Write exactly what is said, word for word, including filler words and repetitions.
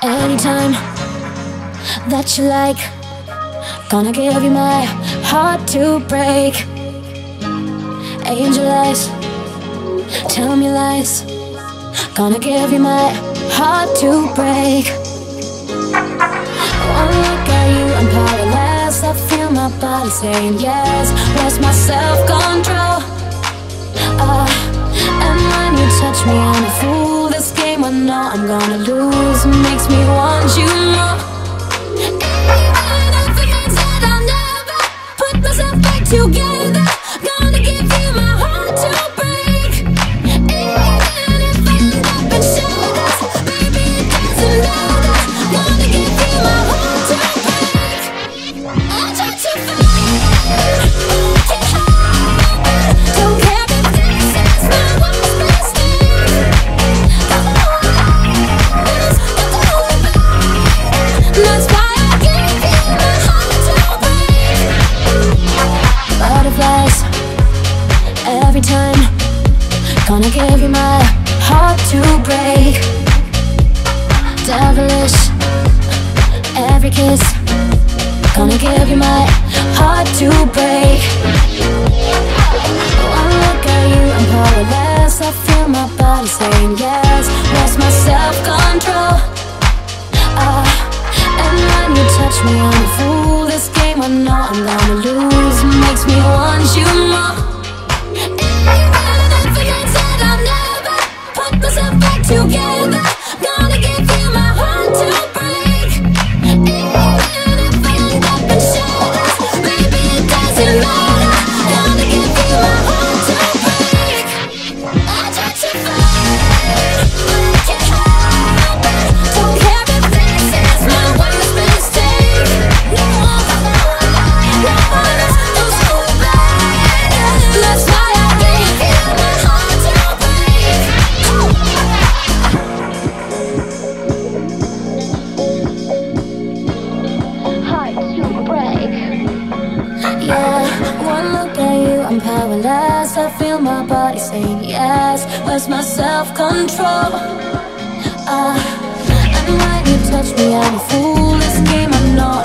Anytime that you like, gonna give you my heart to break. Angel eyes, tell me lies, gonna give you my heart to break. One look at you, I'm powerless. I feel my body saying yes. Lost my self-control. uh, And when you touch me, I'm a fool. This game I know I'm gonna lose makes me want you more. Even if it means that I'll never put myself back together, gonna give you my heart to break. Even if I end up in shadows, baby, it doesn't matter. Gonna give you my heart to break. I'll try to fight, can't help it. Don't care if this is my worst mistake. Got the whole lies, got the whole back. That's why I give you my heart to break. Butterflies, every time, gonna give you my heart to break. Devilish, every kiss, gonna give you my heart to break. One look at you, I'm powerless. I feel my body saying yes. Lost my self-control. uh, And when you touch me, I'm a fool. This game I know I'm gonna lose makes me want you more. Even if it means that I'll never put myself back together, gonna give you my heart to break. Even if I end up in shadows, baby, it doesn't matter. Gonna give you my heart to break. I try to fight, can't help it. Don't care if this is my worst mistake. No, no, no, those who bad. That's why I give you my heart to break. Heart to break. Yeah, one look at you, I'm powerless. I feel my body saying yes. Where's my self-control? uh, And when you touch me, I'm a fool. This game I know